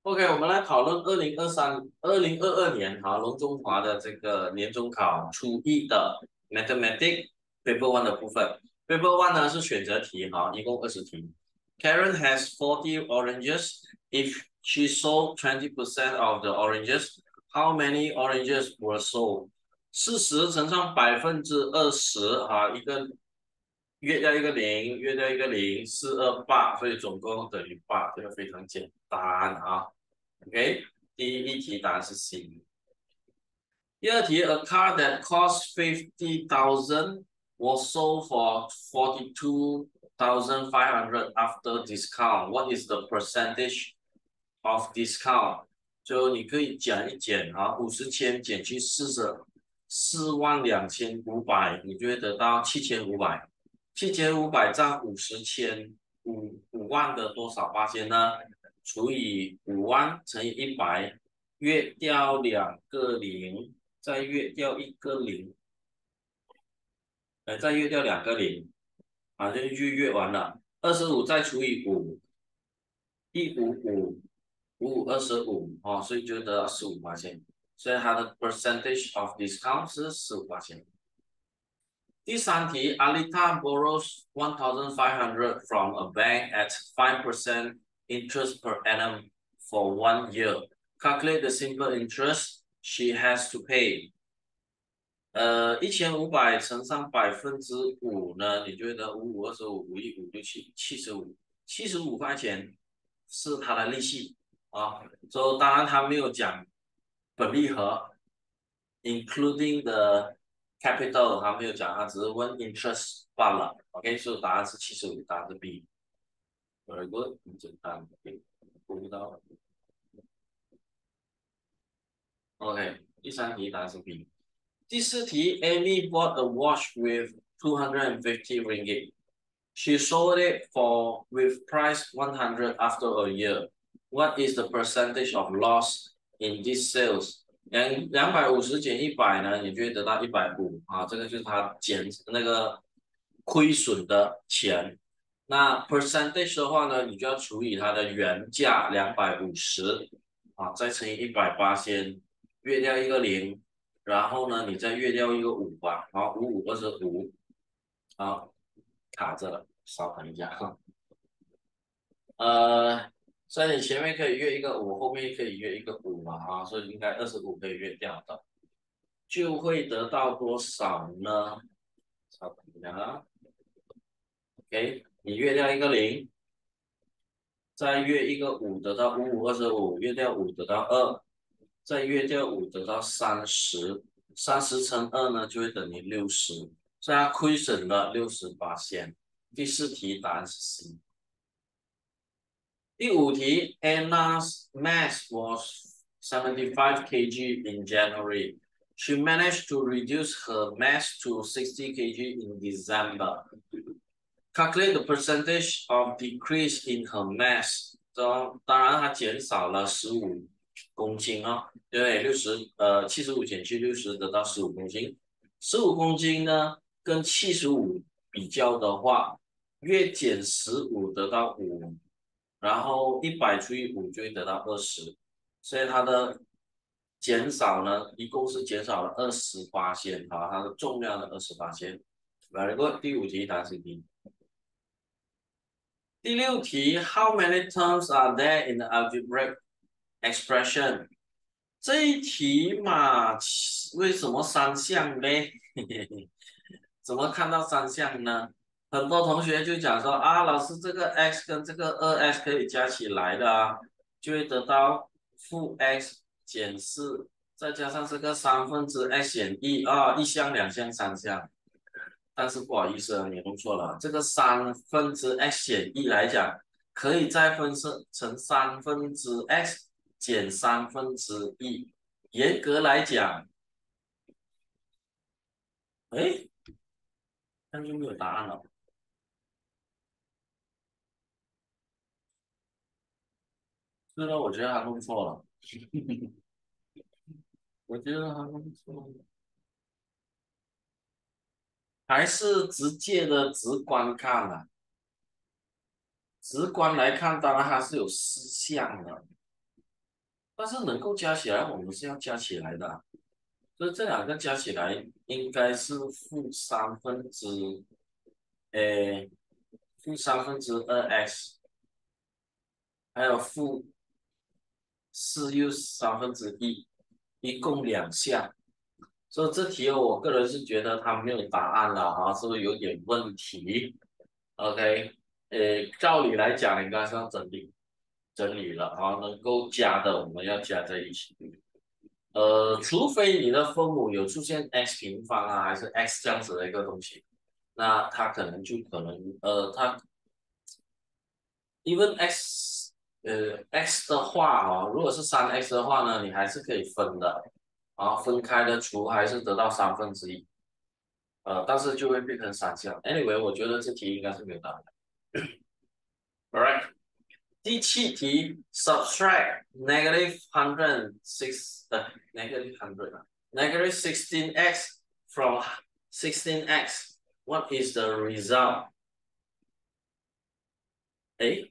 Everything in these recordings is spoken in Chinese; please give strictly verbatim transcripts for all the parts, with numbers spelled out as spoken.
OK，我们来讨论二零二三、二零二二年哈龙中华的这个年中考初一的 Mathematics Paper One 的部分。Paper One 呢是选择题哈，一共二十题。Karen has forty oranges. If she sold twenty percent of the oranges, how many oranges were sold? 四十乘上百分之二十啊，一个约掉一个零，约掉一个零，四二八，所以总共等于八，这个非常简单啊。OK，第一题答案是 C。第二题，A car that cost fifty thousand was sold for forty two thousand five hundred after discount. What is the percentage of discount？就你可以减一减啊，五十千减去四十四万两千五百，你就会得到七千五百。七千五百占五十千五五万的多少八千呢？除以五万乘以一百，约掉两个零，再约掉一个零，呃，再约掉两个零，啊，这就约完了。二十五再除以五，一五五，五五二十五，哦，所以就得到十五八千，所以它的 percentage of discount 是十五八千。第三题，Alita borrows one thousand five hundred from a bank at five percent interest per annum for one year. Calculate the simple interest she has to pay. 呃，一千五百乘上百分之五呢，你觉得五五二十五，五一五六七，七十五，七十五块钱是它的利息啊。所以当然他没有讲本利和 including the capital，他没有讲，他只是问 interest 罢了。OK，所以答案是七十五，答案是 B。Very good，很简单。OK，不到。OK，第三题答案是 B。第四题，Amy bought a watch with two hundred fifty ringgit. She sold it for with price one hundred after a year. What is the percentage of loss in this sales? 两两百五十减一百呢，你就会得到一百五啊，这个就是它减那个亏损的钱。那 percentage 的话呢，你就要除以它的原价两百五十啊，再乘以一百八先，约掉一个零，然后呢，你再约掉一个五吧，好，五五二十五，好，卡着了，稍等一下哈。呃，所以你前面可以约一个五，后面可以约一个五嘛，啊，所以应该二十五可以约掉的，就会得到多少呢？稍等一下啊，OK，你约掉一个零，再约一个五，得到五五二十五，约掉五得到二，再约掉五得到三十，三十乘二呢就会等于六十，所以它亏损了六十八仙。第四题答案是 C。第五题，Anna's mass was seventy-five kilograms in January. She managed to reduce her mass to sixty kilograms in December. Calculate the percentage of decrease in her mass. 当当然，它减少了十五公斤啊，对，六十呃七十五减去六十得到十五公斤。十五公斤呢，跟七十五比较的话，约减十五得到五，然后一百除以五就会得到二十，所以它的减少呢，一共是减少了二十八千啊，它的重量的二十八千。Very good，第五题答案是 D。第六题，How many terms are there in the algebraic expression？这一题嘛，为什么三项呢？怎么看到三项呢？很多同学就讲说啊，老师这个 x 跟这个二 x 可以加起来的啊，就会得到负 x 减四，再加上这个三分之 x 减一啊，一项、两项、三项。但是不好意思啊，你弄错了，这个三分之 x 减一来讲，可以再分成成三分之 x 减三分之一。严格来讲，哎，那就没有答案了。是的，我觉得他弄错了。我觉得他弄错了，还是直接的直观看啊。直观来看，当然它是有四项的， 但是能够加起来，我们是要加起来的啊，所以这两个加起来应该是负三分之，诶，负三分之二 x，还有负四又三分之一，一共两项。所以这题我个人是觉得它没有答案了啊，是不是有点问题？OK，呃，照理来讲应该是要整理整理了啊，能够加的我们要加在一起。呃，除非你的分母有出现 x 平方啊，还是 x 这样子的一个东西，那它可能就可能呃，它 even x 呃 x 的话哦，如果是三 x 的话呢，你还是可以分的啊，分开的除还是得到三分之一。呃，但是就会变成三项。Anyway，我觉得这题应该是没有答案。Alright，第七题，subtract negative hundred six 呃 negative hundred 啊，negative sixteen x from sixteen x。What is the result？诶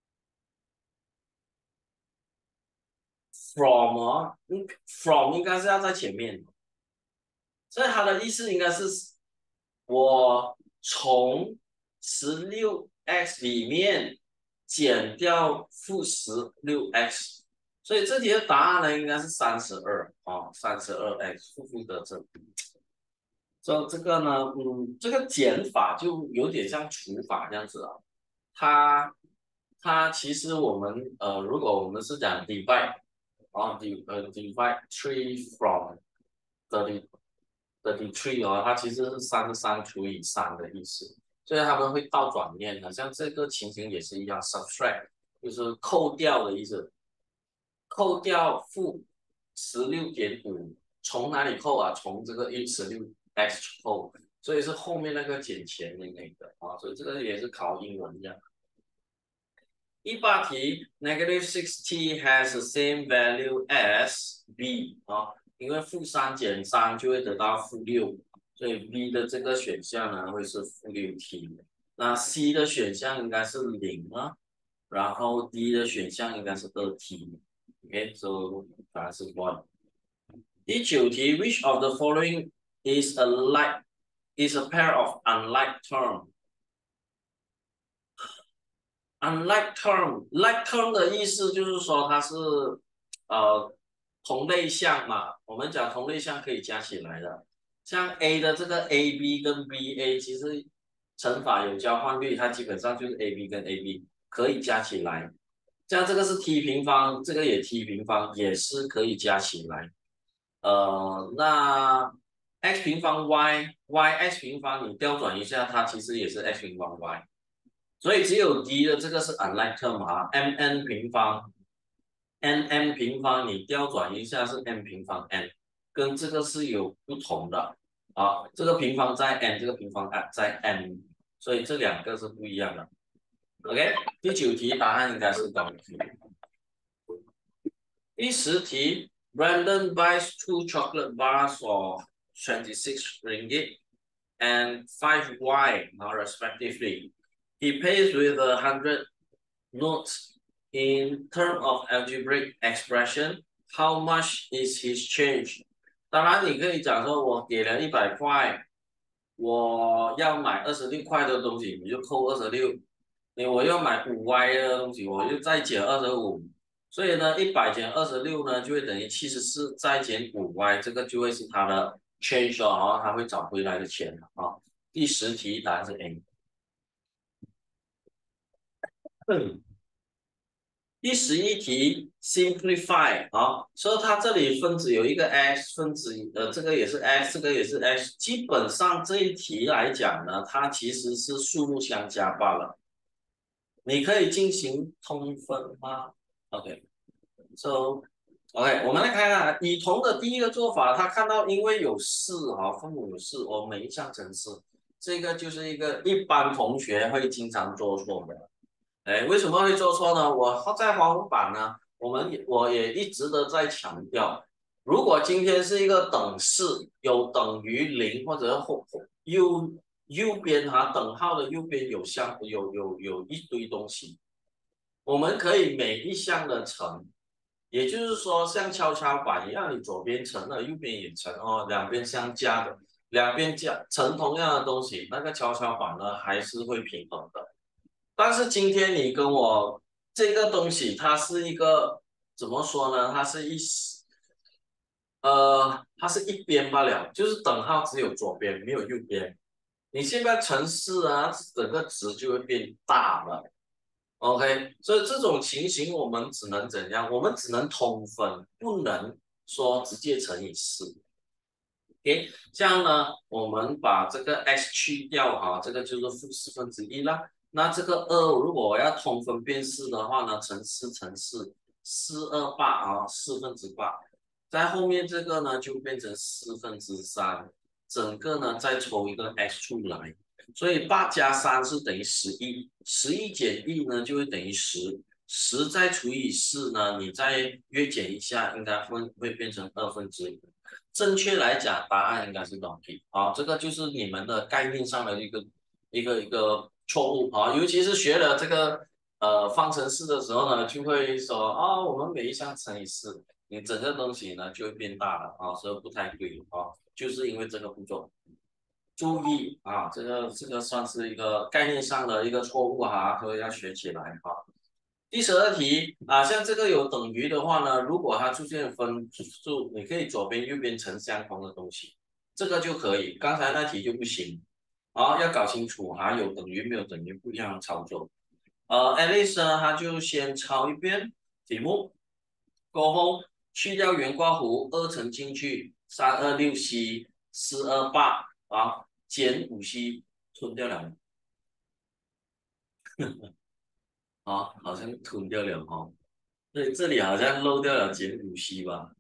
f r o m 啊，嗯，from 应该是要在前面，所以它的意思应该是我从十六 x 里面减掉负十六 x，所以这题的答案呢应该是三十二啊，三十二 x 负负得正。这这个呢，嗯，这个减法就有点像除法这样子啊，它它其实我们呃，如果我们是讲 divide 啊，div 呃 divide three from thirty thirty three 哦，它其实是三十三除以三的意思，所以他们会倒转念的，像这个情形也是一样，subtract 就是扣掉的意思，扣掉负十六点五，从哪里扣啊？从这个一十六 x 扣，所以是后面那个减钱的那个啊，所以这个也是考英文一样。第八题，negative sixty has the same value as b 啊，因为负三减三就会得到负六，所以 b 的这个选项呢会是负六 t。那 c 的选项应该是零啊，然后 d 的选项应该是二 t。OK，so 答案是 one。第九题，which of the following is a like is a pair of unlike term？unlike term，like term 的意思就是说它是呃同类项嘛，我们讲同类项可以加起来的，像 A 的这个 A B 跟 B A，其实乘法有交换律，它基本上就是 A B 跟 A B 可以加起来，像这个是 t 平方，这个也 t 平方，也是可以加起来。呃，那 x 平方 y y x 平方你调转一下，它其实也是 x 平方 y。所以只有 d 的这个是 unlike term 啊，m n 平方 n m 平方你调转一下是 m 平方 n，跟这个是有不同的啊，这个平方在 n，这个平方在 m，所以这两个是不一样的。OK，第九题答案应该是高题。第十题，Brandon buys two chocolate bars for twenty-six ringgit and five y, now respectively. He pays with a hundred notes in term of algebraic expression. How much is his change？当然，你可以讲说，我给了一百块，我要买二十六块的东西，你就扣二十六。你我要买五 y 的东西，我就再减二十五。所以呢，一百减二十六呢，就会等于七十四，再减五 y，这个就会是它的 change 哦，然后它会找回来的钱啊。第十题答案是 A。嗯，第十一题 simplify 啊，所以它这里分子有一个 x，分子呃这个也是 x，这个也是 x，基本上这一题来讲呢，它其实是数目相加罢了。你可以进行通分吗？OK，so OK，我们来看看以同的第一个做法，他看到因为有四哈，分母有四，我每一项乘四，这个就是一个一般同学会经常做错的。哎，为什么会做错呢？我在黄文版呢，我们也我也一直的在强调，如果今天是一个等式，有等于零或者后右右边哈等号的右边有项有有有一堆东西，我们可以每一项的乘。 也就是说，像跷跷板一样，你左边乘了，右边也乘哦，两边相加的，两边加乘同样的东西，那个跷跷板呢还是会平衡的。但是今天你跟我这个东西，它是一个怎么说呢？它是一呃，它是一边罢了，就是等号只有左边没有右边。你现在乘四啊，整个值就会变大了。OK，所以这种情形我们只能怎样？我们只能通分，不能说直接乘以四。OK，这样呢，我们把这个 x 去掉啊，这个就是负四分之一啦。那这个二如果我要通分变式的话呢，乘四乘四，四二八啊，四分之八。在后面这个呢就变成四分之三，整个呢再抽一个 x 出来。所以八加三是等于十一，十一减一呢就会等于十，十再除以四呢，你再约减一下，应该会会变成二分之五。正确来讲，答案应该是 donkey 啊，这个就是你们的概念上的一个一个一个错误啊，尤其是学了这个呃方程式的时候呢，就会说啊，我们每一项乘以四，你整个东西呢就会变大了啊，所以不太对啊，就是因为这个步骤。注意啊，这个这个算是一个概念上的一个错误哈，所以要学起来哈。第十二题啊，像这个有等于的话呢，如果它出现分数，你可以左边右边乘相同的东西，这个就可以。刚才那题就不行，好，要搞清楚还有等于没有等于不一样的操作。呃，Alice 呢，他就先抄一遍题目，过后去掉圆刮弧，二乘进去，三二六 c 四二八啊，减五 c 吞掉了。啊，好像吞掉了哦。对，这里好像漏掉了减五 c 吧？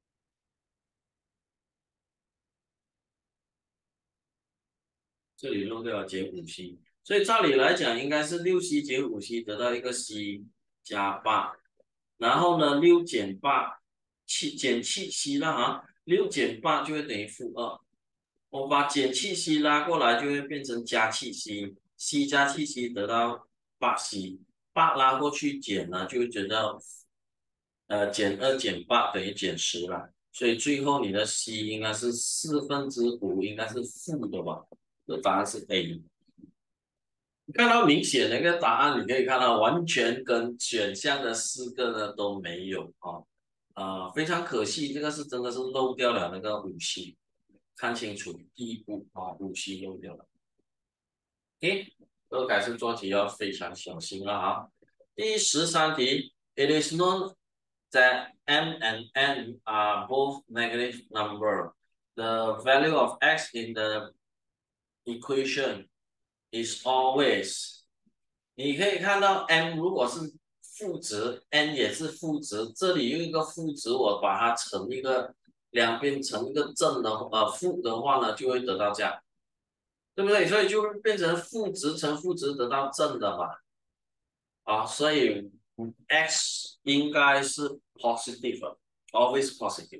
这里漏掉了减五 c，所以照理来讲应该是六 c 减五 c 得到一个 c 加八，然后呢六减八七减七 c 了啊，六减八就会等于负二。我把减去 c 拉过来，就会变成加去 c，c 加去 c 得到八 c，八拉过去减呢，就会得到呃减二减八等于减十了，所以最后你的 c 应该是四分之五，应该是负的吧？这答案是 A。你看到明显的一个答案，你可以看到完全跟选项的四个呢都没有啊，啊、非常可惜，这个是真的是漏掉了那个五 c，看清楚第一步啊，五 c 漏掉了。诶，这个改次做题要非常小心了啊。第十三题，It is known that m and n are both negative number. The value of x in the equation is always 你可以看到 m 如果是负值，n 也是负值，这里用一个负值，我把它乘一个两边乘一个正的呃负的话呢，就会得到这样。对不对？所以就会变成负值乘负值得到正的嘛，啊，所以 x 应该是 positive，always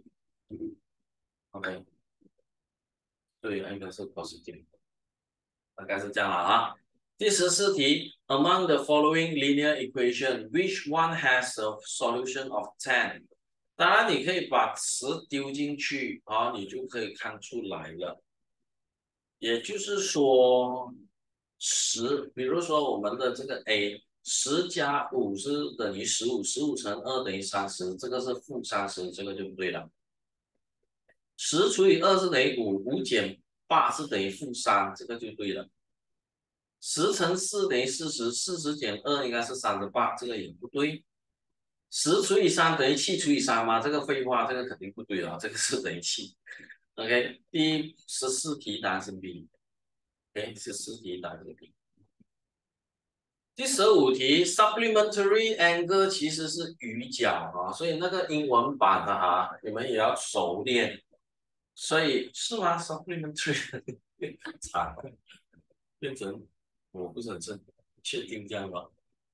positive。OK，对，应该是 positive，大概是这样了啊。第十四题，Among the following linear equation, which one has a solution of ten？当然，你可以把词丢进去啊，你就可以看出来了。也就是说，十，比如说我们的这个 A，十加五是等于十五，十五乘二等于三十，这个是负三十，这个就不对了。十除以二是等于五，五减八是等于负三，这个就对了。十乘四等于四十，四十减二应该是三十八，这个也不对。十除以三等于七除以三吗？这个废话，这个肯定不对啊，这个是等于七。OK，第十四题答案是 B。OK，十四题答案是 B。第十五题，supplementary angle 其实是余角啊，所以那个英文版的啊，你们也要熟练。所以是吗？supplementary 惨了，变成我不是很正确定这样吧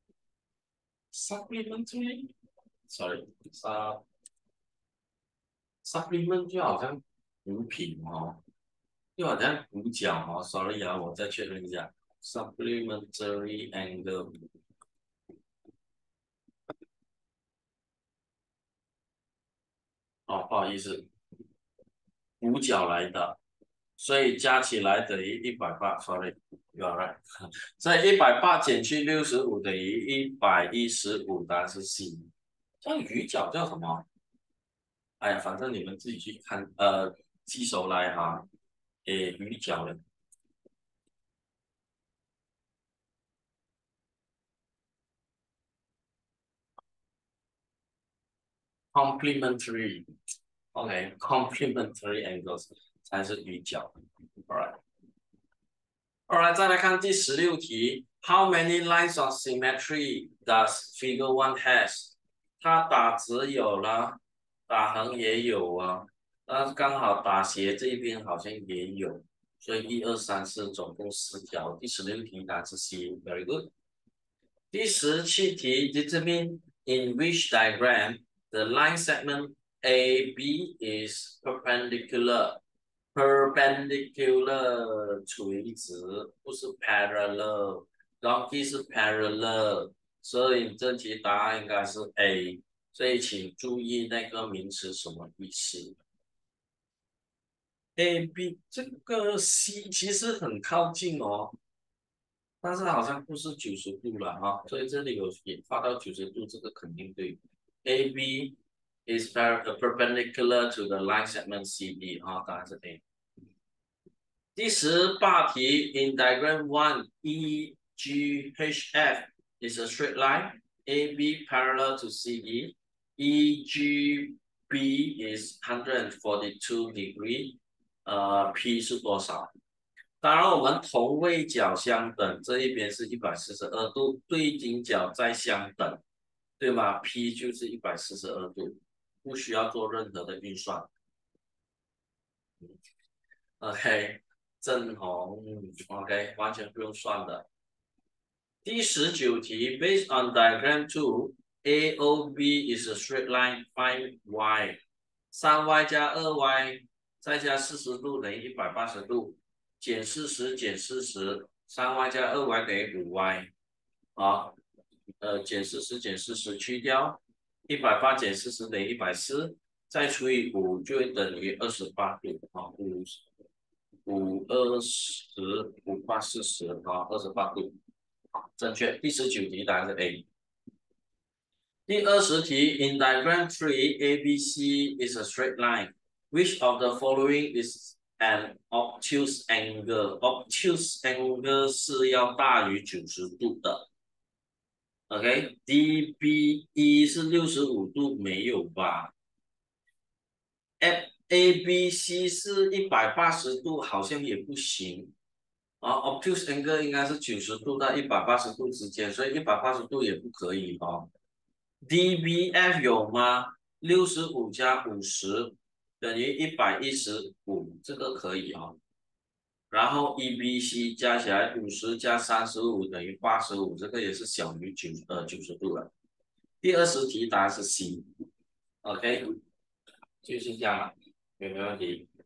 ？supplementary，sorry，sub supplement 就好像补品哦，就好像补角哦，sorry 啊，我再确认一下，supplementary angle。 哦，不好意思，五角来的，所以加起来等于一百八，sorry，you are right。所以一百八减去六十五等于一百一十五，答案是 C。这样鱼饺叫什么？哎呀，反正你们自己去看，呃，记熟来哈。诶，鱼饺的 complementary，OK，complementary angles 才是鱼饺。Alright。好来，再来看第十六题，How many lines of symmetry does Figure One has？它打直有了，打横也有啊，那刚好打斜这边好像也有，所以一二三四总共十条。第十六题答案是 C，very good。第十七题，determine in which diagram the line segment A B is perpendicular。perpendicular 垂直，不是 parallel，donkey 是 parallel，所以这题答案应该是 A。所以请注意那个名词什么意思？A B 这个 C 其实很靠近哦，但是好像不是九十度了啊，所以这里有也画到九十度，这个肯定对。A B is perpendicular to the line segment C B 啊，答案是 A。第十八题，in diagram one, E G H F is a straight line. A B parallel to C D. E G B is one hundred forty-two degree. 呃，P 是多少？当然，我们同位角相等，这一边是一百四十二度，对顶角再相等，对吗？P 就是一百四十二度，不需要做任何的运算。OK，正红，OK，完全不用算的。第十九题，Based on diagram two，A O B is a straight line，find y。三 y 加二 y 再加四十度等于一百八十度，减四十减四十，三 y 加二 y 等于五 y。好，呃，减四十减四十去掉，一百八减四十等于一百四，再除以五就等于二十八度啊，五五二十五八四十啊，二十八度，正确。第十九题答案是 A。第二十题，In diagram three, A B C is a straight line. Which of the following is an obtuse angle? Obtuse angle 是要大于九十度的。OK，D B E 是六十五度，没有吧？F A B C 是一百八十度，好像也不行。啊，obtuse angle 应该是九十度到一百八十度之间，所以一百八十度也不可以哦。D B F 有吗？六十五加五十等于一百一十五，这个可以哦。然后 E B C 加起来五十加三十五等于八十五，这个也是小于九呃九十度了。第二十题答案是 C。OK，就是这样了，有没有问题？